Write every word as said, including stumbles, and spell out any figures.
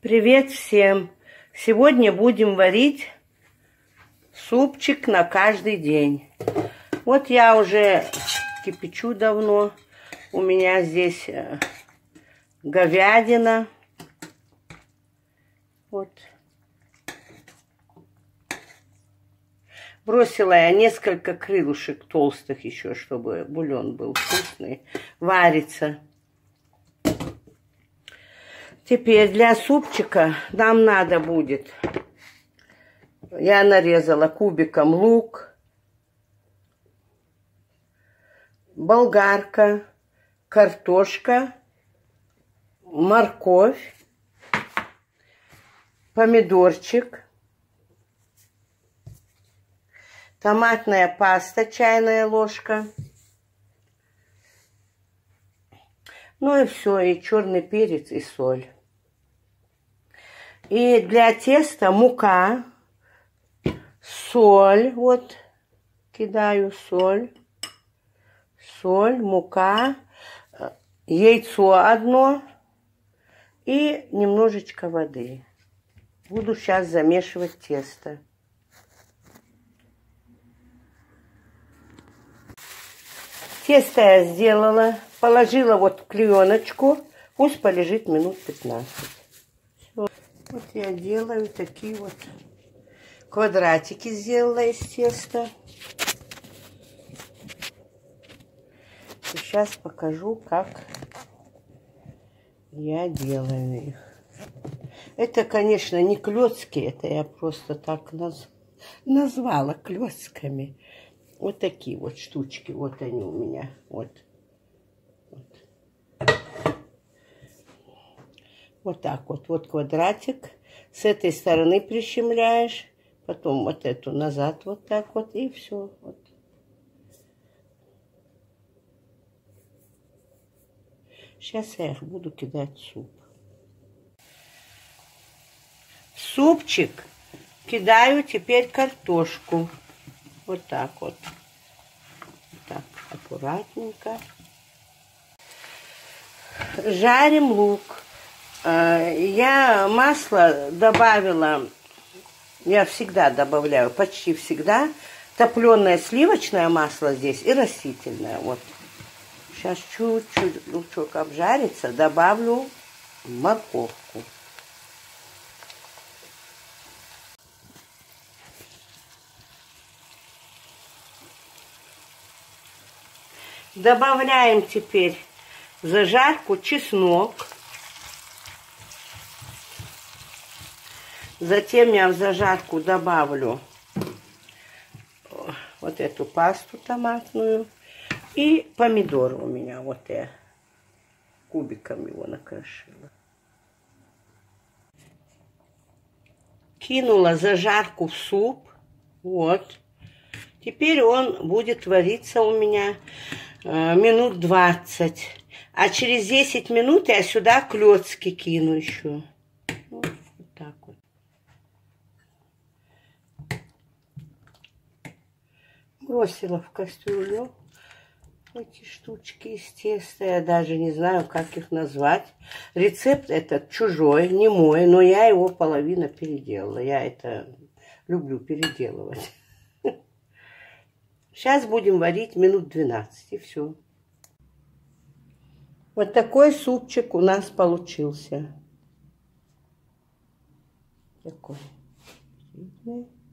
Привет всем! Сегодня будем варить супчик на каждый день. Вот я уже кипячу давно. У меня здесь говядина. Вот. Бросила я несколько крылышек толстых еще, чтобы бульон был вкусный. Варится. Теперь для супчика нам надо будет, я нарезала кубиком лук, болгарка, картошка, морковь, помидорчик, томатная паста, чайная ложка. Ну и все, и черный перец, и соль. И для теста мука, соль, вот, кидаю соль, соль, мука, яйцо одно и немножечко воды. Буду сейчас замешивать тесто. Тесто я сделала, положила вот в клееночку, пусть полежит минут пятнадцать. Все. Вот я делаю такие вот квадратики, сделала из теста. И сейчас покажу, как я делаю их. Это, конечно, не клёцки, это я просто так наз... назвала клёцками. Вот такие вот штучки, вот они у меня, вот. Вот, вот так вот, вот квадратик. С этой стороны прищемляешь, потом вот эту назад вот так вот, и все. Вот. Сейчас я их буду кидать в суп. В супчик кидаю теперь картошку. Вот так вот. Так, аккуратненько. Жарим лук. Я масло добавила, я всегда добавляю, почти всегда, топленое сливочное масло здесь и растительное. Вот. Сейчас чуть-чуть лучок обжарится, добавлю морковку. Добавляем теперь в зажарку чеснок. Затем я в зажарку добавлю вот эту пасту томатную. И помидоры у меня, вот я кубиком его накрошила. Кинула зажарку в суп. Вот. Теперь он будет вариться у меня э, минут двадцать. А через десять минут я сюда клёцки кину еще. Вот, вот так вот. Бросила в кастрюлю эти штучки из теста. Я даже не знаю, как их назвать. Рецепт этот чужой, не мой, но я его половину переделала. Я это люблю переделывать. Сейчас будем варить минут двенадцать, и все. Вот такой супчик у нас получился. Такой.